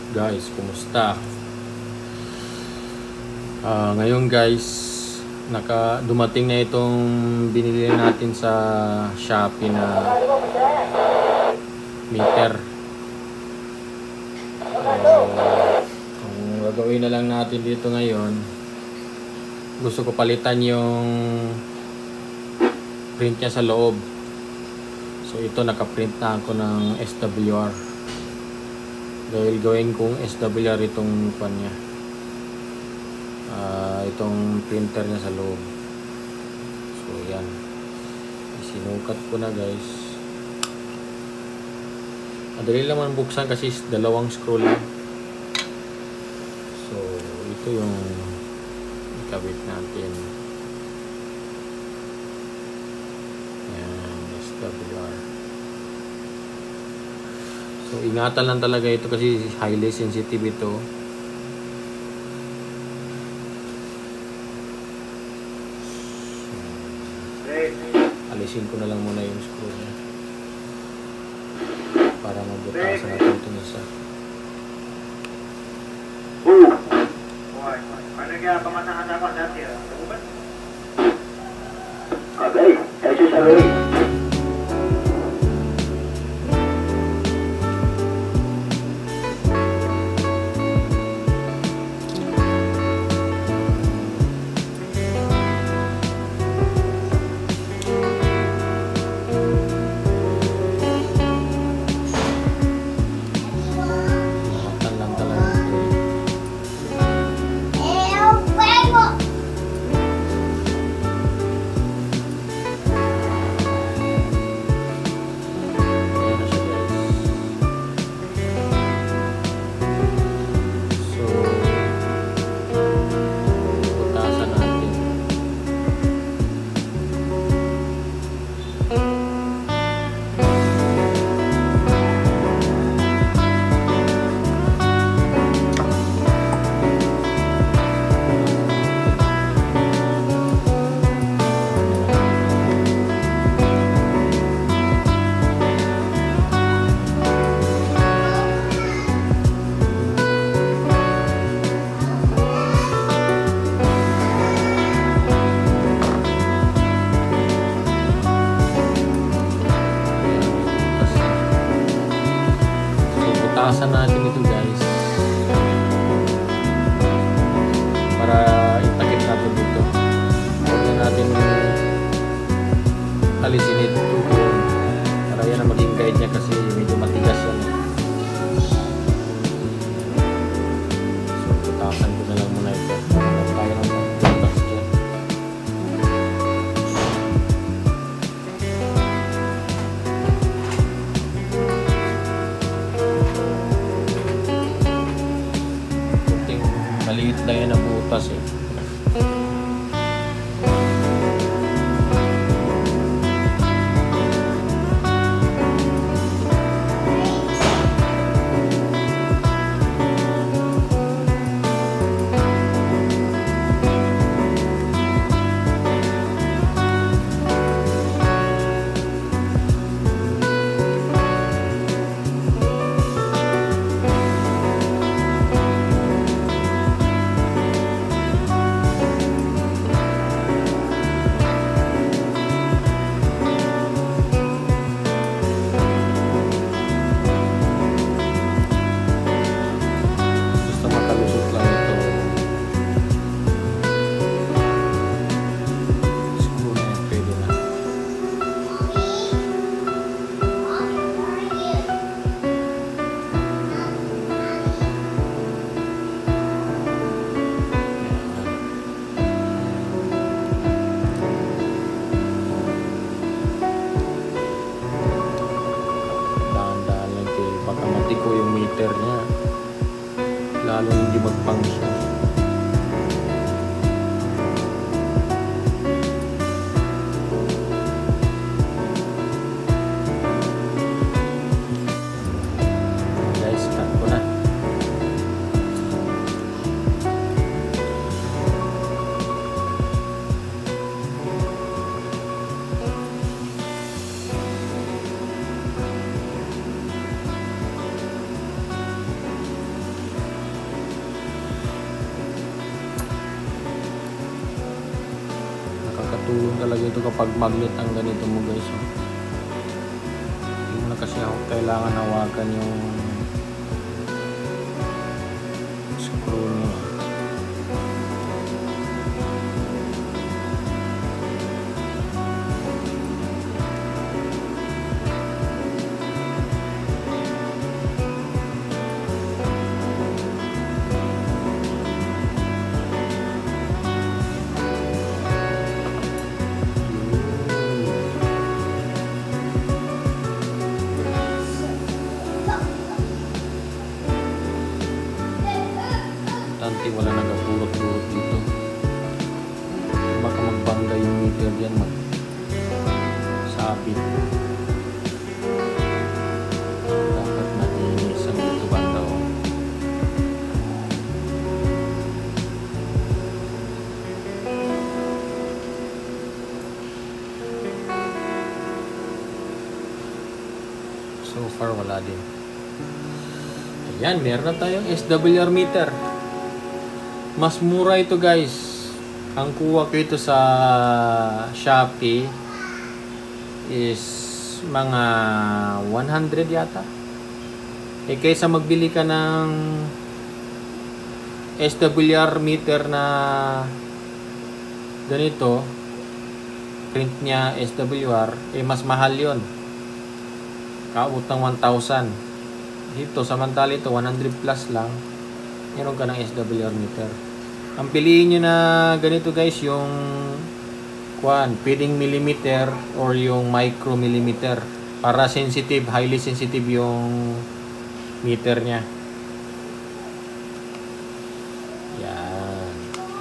Guys, kumusta? Ngayon guys, dumating na itong binili natin sa Shopee na meter. Ang gagawin na lang natin dito ngayon, gusto ko palitan yung print niya sa loob. So ito, nakaprint na ako ng SWR. Dahil gawin kong SWR itong pan niya. Itong printer niya sa loob. So yan, sinukat ko na guys. Madali lang man buksan kasi dalawang screw lang. So ito yung ikabit natin. Yan, SWR. So ingatan lang talaga ito kasi highly sensitive ito. Alisin ko na lang muna yung screw niya para mabutasan natin ito isa. Okay, eso es algo. Butasan natin ito guys para itakip natin dito. Huwag na natin alisin ito para yan ang maging guide niya kasi medyo matigas yan. So butasan ko na lang muna ito. Tayo ng butas dyan. Maliit na yan ang butas eh. Ko yung meter niya lalo hindi mag-function. Guys, cut ko na. nakakatulong talaga ito kapag magnet ang ganito mo guys. Hindi mo na kasi ako kailangan hawakan yung screw niya. Wala nagapurot-purot dito. Baka magbangga yung meter diyan, sabit. Dapat nainisan dito banda o. So far wala din. Ayan, meron na tayong SWR meter. Mas mura ito guys. Ang kuha ko ito sa Shopee is mga 100 yata. Kaysa magbili ka ng SWR meter na ganito, print niya SWR, mas mahal yon. Kaabot ng 1,000. Dito, samantala ito, 100 plus lang. Meron ka ng SWR meter. Ang piliin nyo na ganito guys, yung feeding millimeter or yung micro millimeter para sensitive, highly sensitive yung meter nya. Yan.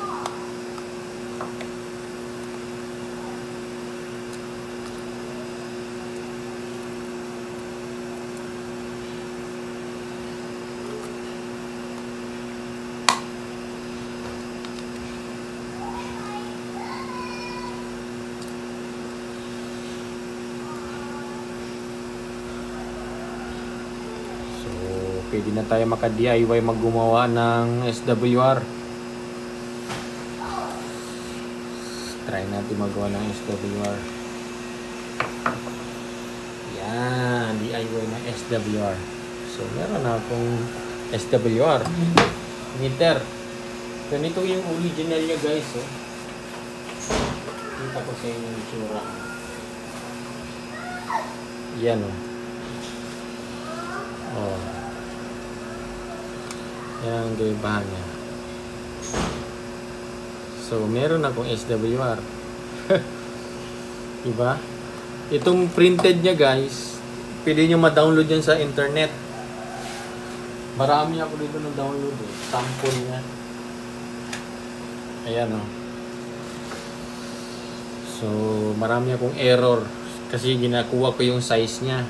Pwede na tayo maka-DIY maggumawa ng SWR. Try natin magawa ng SWR. Yan, DIY ng SWR. So, meron na akong SWR meter. Ganito yung original niya guys. Oh. Kita ko sa inyo yung tsura. Yan o. Oh. Yan ang gaybahan niya. So, meron akong SWR. Diba? Itong printed niya guys, pwede nyo ma-download yan sa internet. Marami ako dito na-download eh. Sample niya. Ayan o. So, marami akong error kasi ginakuha ko yung size niya.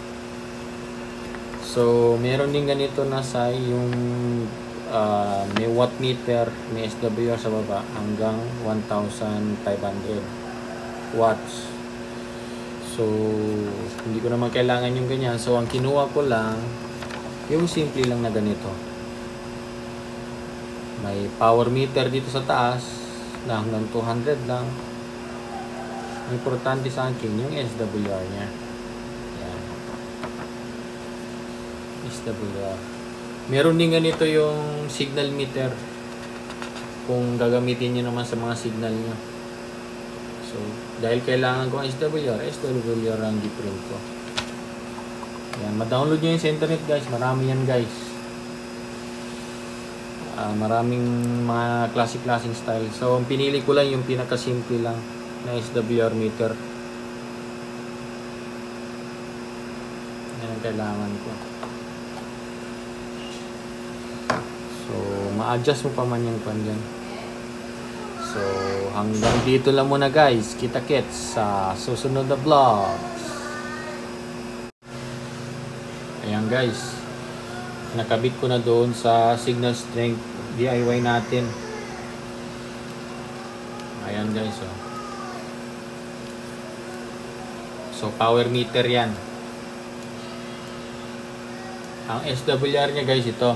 So, meron din ganito na size yung may watt meter, may SWR sa baba hanggang 1,500 watts. So, hindi ko naman kailangan yung ganyan. So, ang kinuha ko lang yung simple lang na ganito. May power meter dito sa taas na hanggang 200 lang. Importante sa akin yung SWR nya. Yan. SWR. Meron din ganito yung signal meter kung gagamitin nyo naman sa mga signal nyo. So, dahil kailangan ko ang SWR ang giprint ko. Yan, ma-download nyo yung sa internet guys. Marami yan guys. Maraming mga classic-classic style. So, ang pinili ko lang yung pinakasimple lang na SWR meter. Yan ang kailangan ko. So, ma-adjust mo pa man yung pan dyan. So, hanggang dito lang muna guys. Kita-kits sa susunod na vlogs. Ayan guys. Nakabit ko na doon sa signal strength DIY natin. Ayan guys. Oh. So, power meter yan. Ang SWR nya guys ito.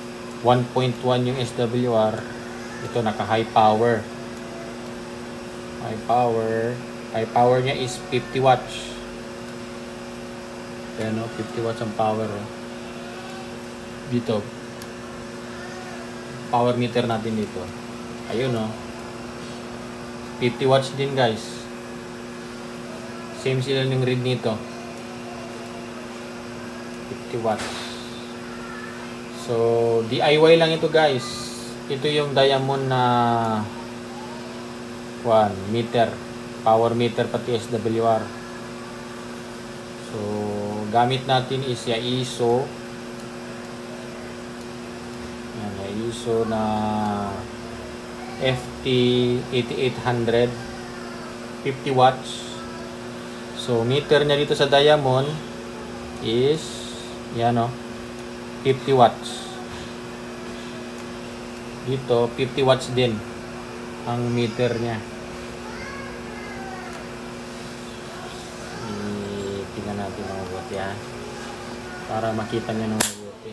1.1 yung SWR. Ito naka high power. High power niya is 50 watts. Ayan, 50 watts ang power. Dito. Power meter natin dito. Ayun, 50 watts din, guys. Same sila ng read nito. 50 watts. So, DIY lang ito, guys. Ito yung Diamond na meter. Power meter pati SWR. So, gamit natin is yung ISO. Yan, yung ISO na FT8800. 50 watts. So, meter niya dito sa Diamond is yan, 50 watts. Dito 50 watts din ang meter niya. Tingnan natin ng mabuti, para makita niyo ng mabuti.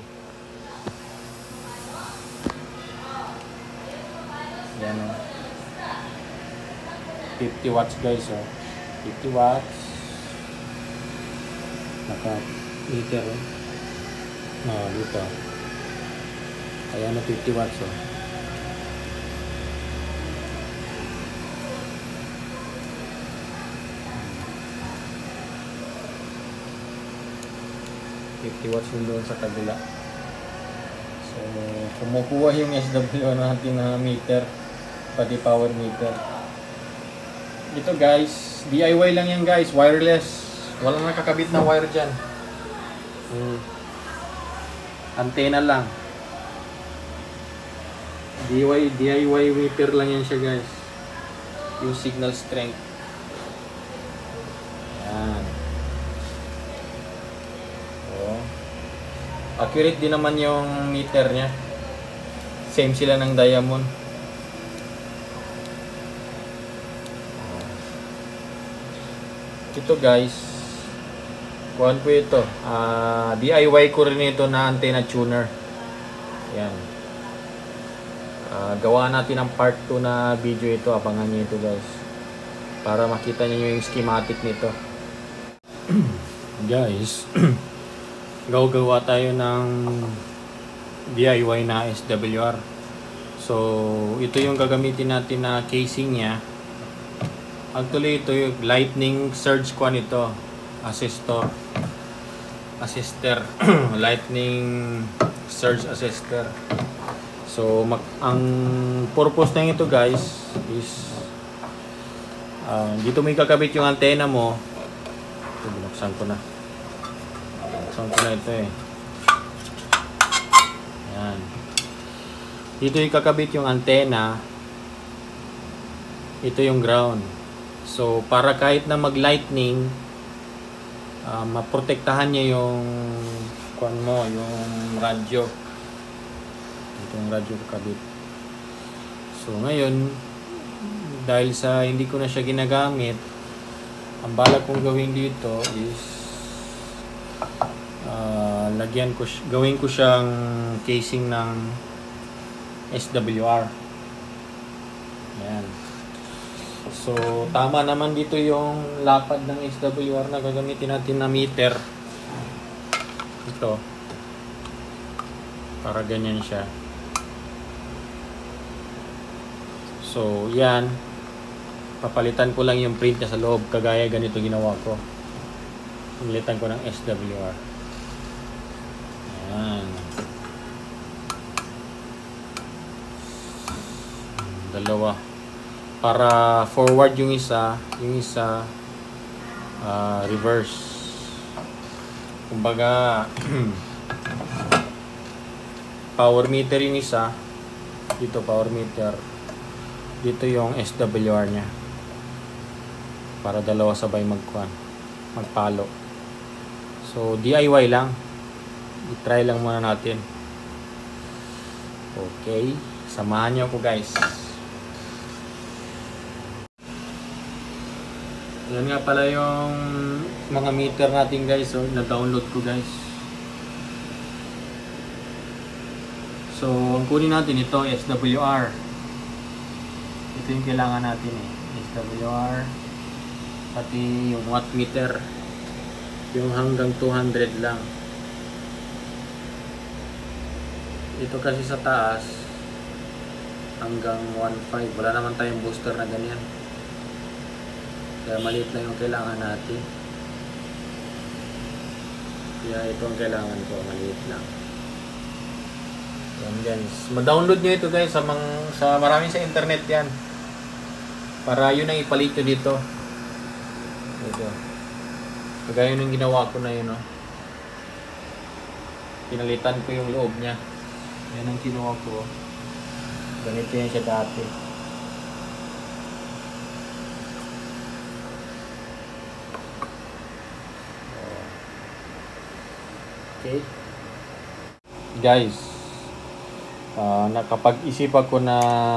Yan, 50 watts, guys. 50 watts. Naka meter, dito. Ayan, 50 watts, 50 watts din doon sa kabila. So, kumukuha yung SWR natin na meter, pati power meter. Ito, guys, DIY lang yan, guys, wireless. Walang nakakabit na wire dyan. Antena lang. DIY meter lang yan siya, guys. Yung signal strength. Yan. Accurate din naman yung meter niya. Same sila ng Diamond. Ito, guys, kuhan po ito. DIY ko rin ito na antenna tuner. Yan. Gawa natin ang part 2 na video ito. Abangan nyo ito, guys, para makita nyo yung schematic nito. Guys, gagawa tayo ng DIY na SWR. So, ito yung gagamitin natin na casing nya. Actually, ito yung lightning surge kwan ito. Assister. Lightning surge assister. So, ang purpose na ito, guys, is dito may kakabit yung antena mo. Ito, binuksan ko na. Binuksan ko na ito Ayan. Dito yung kakabit yung antena. Ito yung ground. So, para kahit na mag-lightning, maprotektahan niya yung kwan mo, yung radyo. Ito yung radyo kakabit. So, ngayon, dahil sa hindi ko na siya ginagamit, ang balak kong gawin dito is gawin ko siyang casing ng SWR. Ayan. So, tama naman dito yung lapad ng SWR na gagamitin natin na meter. Ito. Para ganyan siya. So, yan. Papalitan ko lang yung print niya sa loob. Kagaya ganito ginawa ko. Palitan ko ng SWR. Ayan. Dalawa. Para forward yung isa reverse. Kumbaga power meter yung isa, dito power meter, dito yung SWR nya, para dalawa sabay magpalo. So DIY lang, i-try lang muna natin. Okay, samahan nyo ako, guys. Yan nga pala yung mga meter natin, guys, na-download ko, guys. So, ang kunin natin ito, SWR. Ito yung kailangan natin, SWR, pati yung watt meter, yung hanggang 200 lang. Ito kasi sa taas hanggang 1.5, wala naman tayong booster na ganyan, kaya maliit lang yung kailangan natin. Kaya ito ang kailangan ko, maliit lang. Yan guys, ma-download nyo ito guys sa marami sa internet yan, para yun ang ipalit nyo dito. Ito, kagaya nung ginawa ko na yun, no? Pinalitan ko yung loob niya. Yan ang kinuha ko. Ganito yan siya dati. Okay. Guys, nakapag-isip ako na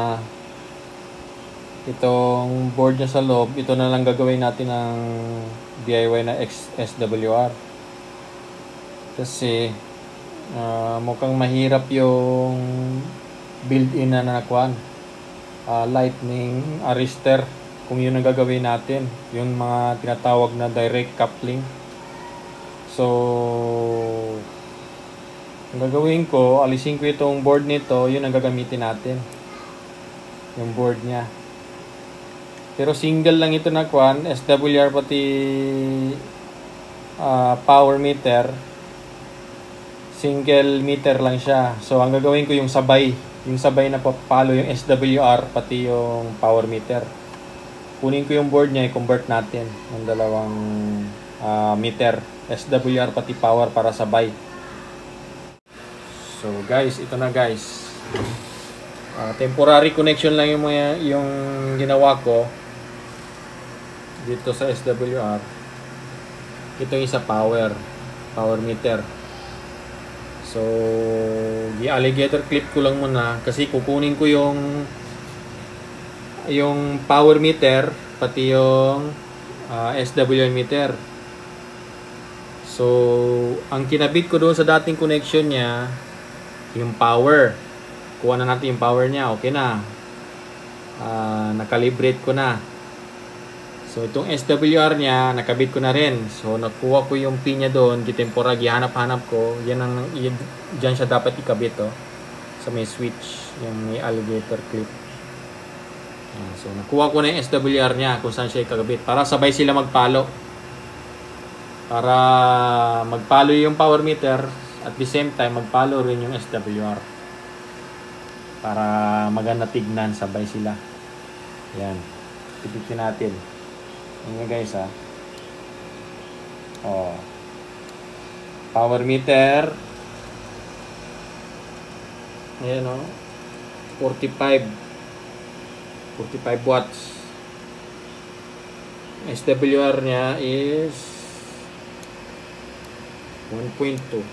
itong board niya sa loob, ito na lang gagawin natin ng DIY na SWR. Kasi mukhang mahirap yung built-in na nakwan, lightning arrestor, kung yun ang gagawin natin, yung mga tinatawag na direct coupling. So ang gagawin ko, alisin ko itong board nito, yun ang gagamitin natin, yung board nya. Pero single lang ito na kwan, SWR pati power meter, single meter lang siya. So ang gagawin ko yung sabay na papalo yung SWR pati yung power meter. Kunin ko yung board niya, i-convert natin ng dalawang meter, SWR pati power, para sabay. So guys, ito na guys. Temporary connection lang yung ginawa ko dito sa SWR. Ito yung isa power meter. So, i-alligator clip ko lang muna kasi kukunin ko yung power meter pati yung SWR meter. So, ang kinabit ko doon sa dating connection niya, yung power. Kuha na natin yung power niya. Okay na. Nakalibrate ko na. So, itong SWR niya, nakabit ko na rin. So, nakuha ko yung pin niya doon, gitempora, gihanap-hanap ko. Diyan siya dapat ikabit, oh. Sa may switch, yung may alligator clip. So, nakuha ko na yung SWR niya kung saan siya ikabit. Para sabay sila magpalo. Para magpalo yung power meter, at the same time, magpalo rin yung SWR. Para maganda tignan, sabay sila. Yan. Tipitin natin. Ayan guys, power meter. Ayan, 45 watts. SWR niya is 1.2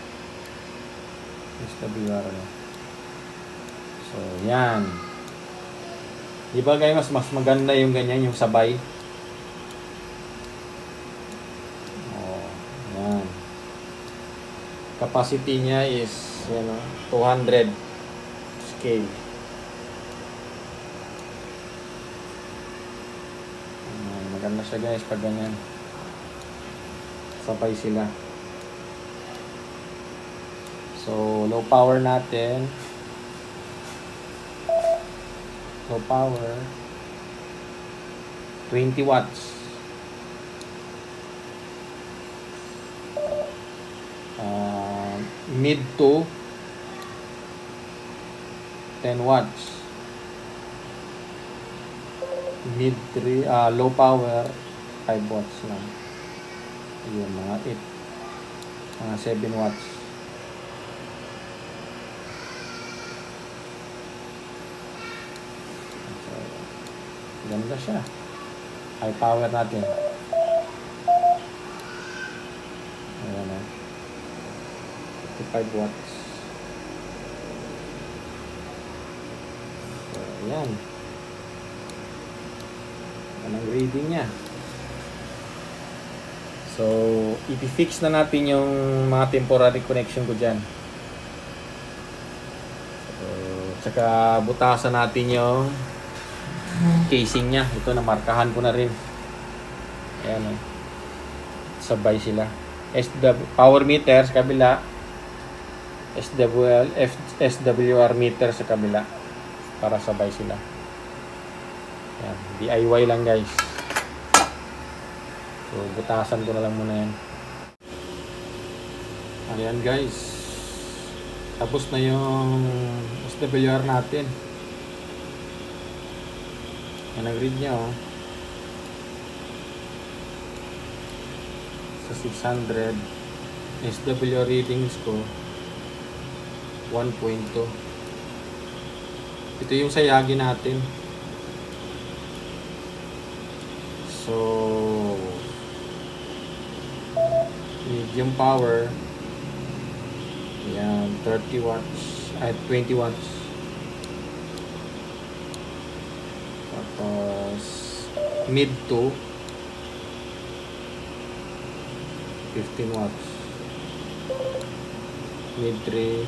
SWR niya. So yan, diba guys, mas maganda yung ganyan, yung sabay. Yan, capacity niya is 200 scale. Maganda siya guys pag ganyan, sabay sila. So low power natin, low power 20 watts. Mid to 10 watts. Mid 3, low power 5 watts lang. Ayun, mga 7 watts. So, ganda siya. High power natin. Ayan, 55 watts. So, ayan. Anong reading niya. So, i-fix na natin yung mga temporary connection ko dyan. So, tsaka butasan natin yung casing niya. Ito, namarkahan ko na rin. Ayan, oh. Sabay sila. Power meter sa kabila. SWR meter sa kabila. Para sabay sila. Ayan, DIY lang guys. So, butasan ko na lang muna yan. Ayan guys. Tapos na yung SWR natin. Yan, nag-read niya, oh. Sa 600 SWR readings ko 1.2. Ito yung sayagi natin. So medium power, yan, 30 watts at 20 watts. Tapos mid to 15 watts, mid 3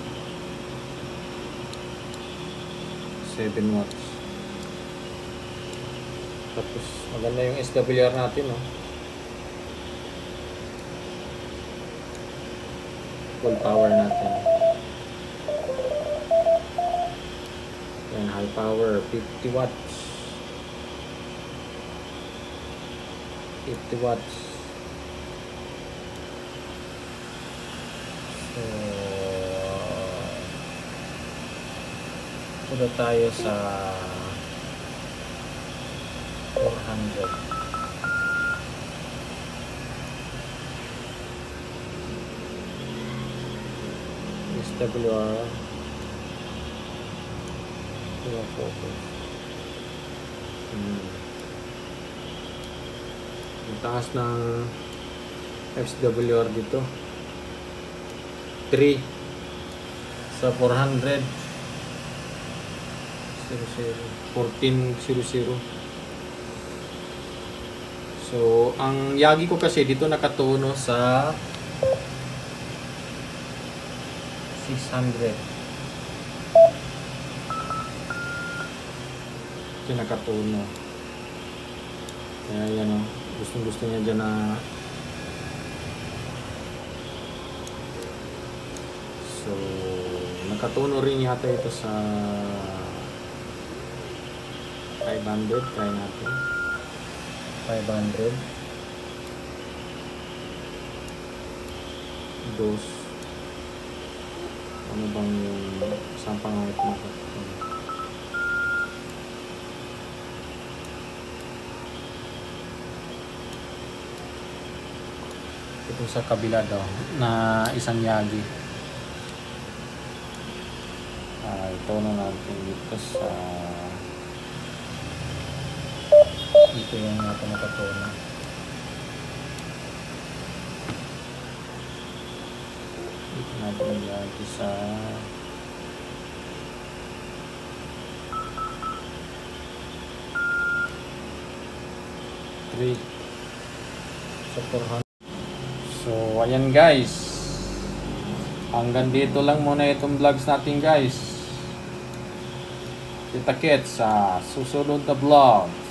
7 watts. Tapos maganda yung SWR natin, no? Full power natin. Yan, high power 50 watts. 50 watts. So punta tayo sa 400. SWR focus. Ang taas ng SWR dito 3 sa 400 1400. So ang yagi ko kasi dito nakatuno sa 600. Ito nakatuno. Kaya yan, oh. Gusto niya dyan na. So nakatuno rin yata ito sa 500. Try natin 500. Dos. Ano bang isang pangayat na ito? Ito sa kabila daw na isang yagi. Ito na natin dito sa dito yung natin nakatuna. Dito natin yung yagi sa sa 400. So ayan guys, hanggang dito lang muna itong vlogs natin guys. Kita-kits sa susunod na vlog.